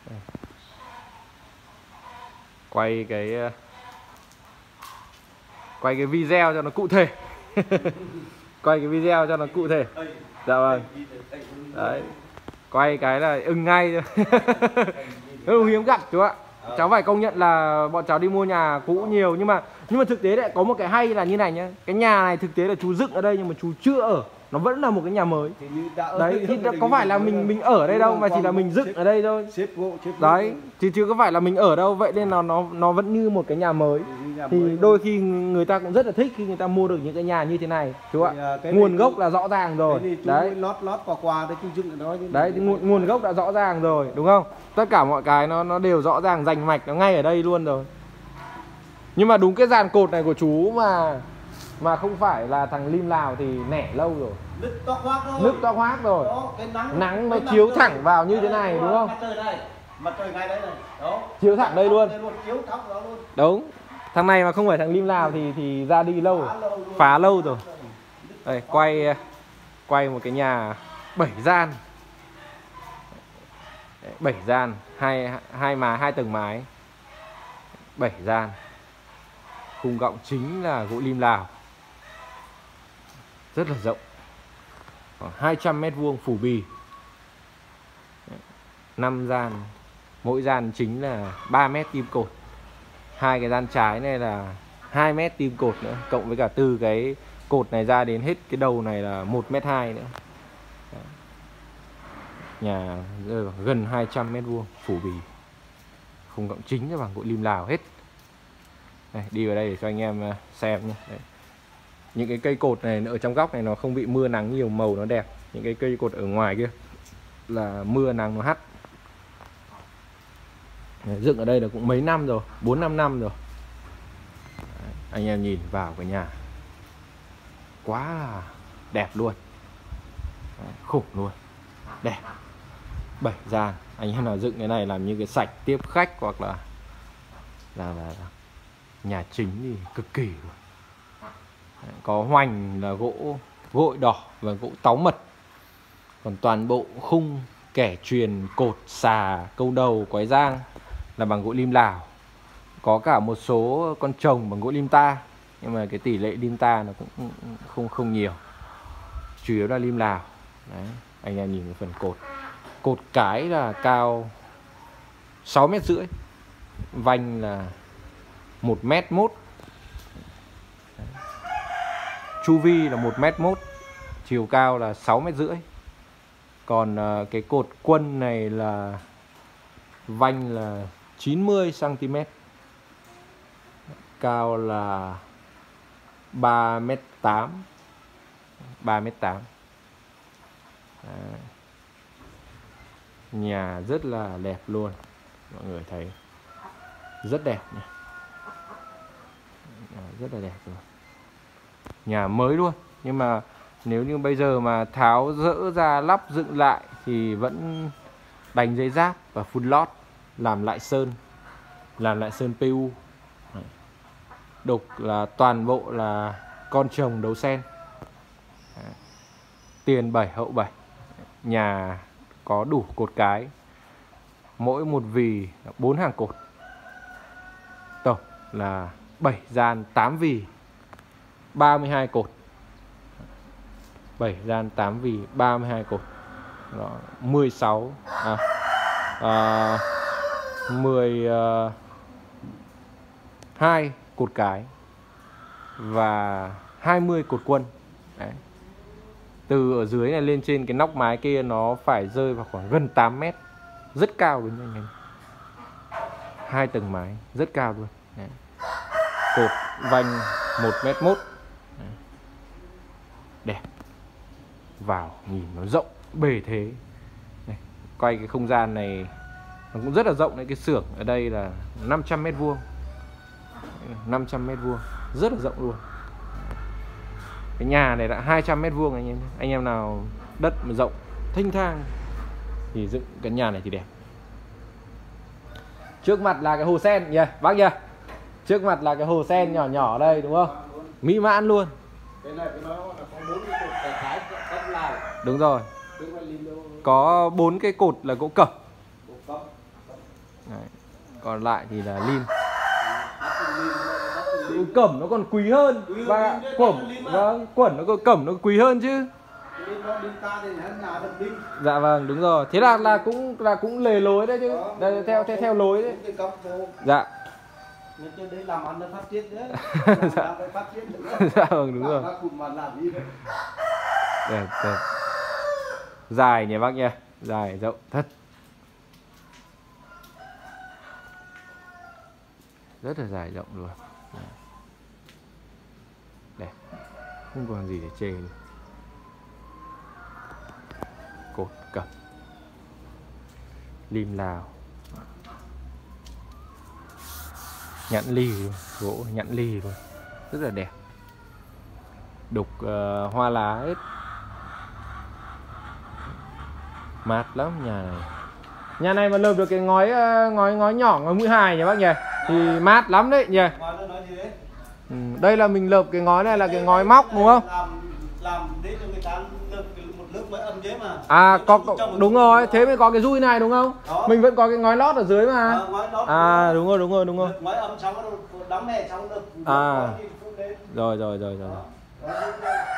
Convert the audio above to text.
Quay cái video cho nó cụ thể. Quay cái video cho nó cụ thể. Dạ vâng. Đấy. Quay cái là ưng ngay. Không hiếm gặp chú ạ. Cháu phải công nhận là bọn cháu đi mua nhà cũ nhiều, nhưng mà thực tế lại có một cái hay là như này nhá. Cái nhà này thực tế là chú dựng ở đây nhưng mà chú chưa ở, nó vẫn là một cái nhà mới. Đấy, thì có phải là mình ở đây đâu, mà chỉ là mình dựng ở đây thôi. Đấy, chứ chưa có phải là mình ở đâu, vậy nên nó vẫn như một cái nhà mới. Thì đôi khi người ta cũng rất là thích khi người ta mua được những cái nhà như thế này, chú ạ. Nguồn gốc là rõ ràng rồi. Đấy, lót qua đấy, dựng ở đó. Đấy, thì nguồn gốc đã rõ ràng rồi, đúng không? Tất cả mọi cái nó đều rõ ràng, rành mạch, nó ngay ở đây luôn rồi. Nhưng mà đúng cái dàn cột này của chú mà không phải là thằng lim Lào thì nẻ lâu rồi. Nứt toác hoác rồi. Đó, nắng nó chiếu thẳng vào như thế này, đúng không? Mặt trời ngay đấy này. Đó. Chiếu thẳng đây luôn. Chiếu thẳng đó luôn. Đúng. Thằng này mà không phải thằng lim Lào thì ra đi lâu rồi. Phá lâu rồi. Đây, quay một cái nhà 7 gian. 7 gian, hai tầng mái. 7 gian. Khung gọng chính là gỗ lim Lào. Rất là rộng. Khoảng 200 m² phủ bì. 5 gian. Mỗi gian chính là 3 m tim cột. Hai cái gian trái này là 2 m tim cột nữa, cộng với cả từ cái cột này ra đến hết cái đầu này là 1,2 m nữa. Nhà rơi vào gần 200 m² phủ bì. Khung gọng chính là bằng gỗ lim Lào hết. Đây, đi vào đây để cho anh em xem nhé. Đấy. Những cái cây cột này ở trong góc này nó không bị mưa nắng nhiều, màu nó đẹp. Những cái cây cột ở ngoài kia là mưa nắng nó hắt. Đấy, dựng ở đây là cũng mấy năm rồi, 4-5 năm rồi. Đấy, anh em nhìn vào cái nhà quá là đẹp luôn. Đấy, khủng luôn, đẹp. 7 gian. Anh em nào dựng cái này làm như cái sạch tiếp khách hoặc là nhà chính thì cực kỳ luôn. Đấy, có hoành là gỗ gội đỏ và gỗ táo mật. Còn toàn bộ khung, kẻ chuyền, cột, xà, câu đầu, quái giang là bằng gỗ lim Lào. Có cả một số con trồng bằng gỗ lim ta, nhưng mà cái tỷ lệ lim ta nó cũng không nhiều, chủ yếu là lim Lào. Đấy, anh em nhìn cái phần cột. Cột cái là cao 6,5 m, vanh là 1,1 m, chu vi là 1,1 m, chiều cao là 6,5 m. Còn cái cột quân này là vanh là 90 cm, cao là 3,8 m. 3,8 m. Nhà rất là đẹp luôn. Mọi người thấy rất đẹp nhé. Rất là đẹp rồi. Nhà mới luôn. Nhưng mà nếu như bây giờ mà tháo dỡ ra lắp dựng lại thì vẫn đánh giấy giáp và phun lót, làm lại sơn PU. Đục là toàn bộ là con chồng đấu sen. Tiền 7 hậu 7. Nhà có đủ cột cái, mỗi một vì 4 hàng cột. Tổng là 7 gian 8 vì 32 cột. 7 gian 8 vì 32 cột. Đó, 12 cột cái và 20 cột quân. Đấy. Từ ở dưới này lên trên cái nóc mái kia nó phải rơi vào khoảng gần 8 m. Rất cao đúng không anh em? 2 tầng mái rất cao luôn. Đấy. Cột vanh 1,1 m. Đẹp. Vào nhìn nó rộng bề thế. Này, quay cái không gian này nó cũng rất là rộng đấy. Cái xưởng ở đây là 500 m². 500 m², rất là rộng luôn. Cái nhà này là 200 m² anh em. Anh em nào đất mà rộng thênh thang thì dựng cái nhà này thì đẹp. Trước mặt là cái hồ sen nhỉ, bác nhỉ? Trước mặt là cái hồ sen nhỏ nhỏ đây đúng không? Mỹ mãn luôn. Đúng rồi. Có 4 cái cột là gỗ cẩm. Đấy. Còn lại thì là lim. Cẩm nó còn quý hơn và quẩn nó có cẩm nó quý hơn chứ. Dạ vâng, đúng rồi. Thế là cũng lề lối đấy chứ. Đây, theo lối đấy. Dạ. Làm ăn nó phát triển đấy. Dạ vâng, đúng rồi. Đẹp, đẹp. Dài nhỉ bác nhỉ. Dài rộng thật. Rất là dài rộng luôn. Đẹp. Không còn gì để chê nữa. Cột cẩm lim Lào, nhẵn ly luôn, gỗ nhẵn ly luôn, rất là đẹp. Đục hoa lá hết, mát lắm nhà này. Nhà này mà lợp được cái ngói nhỏ, ngói mũi hài nhỉ bác nhỉ, thì mát lắm đấy nhỉ. Đây là mình lợp cái ngói này là cái ngói móc đúng không? Làm để cho người ta một lớp mới âm chế mà. À có đúng rồi, thế mới có cái dui này đúng không? Đó. Mình vẫn có cái ngói lót ở dưới mà. À đúng rồi. Ngói âm xong nó đóng này xong được. À. Rồi.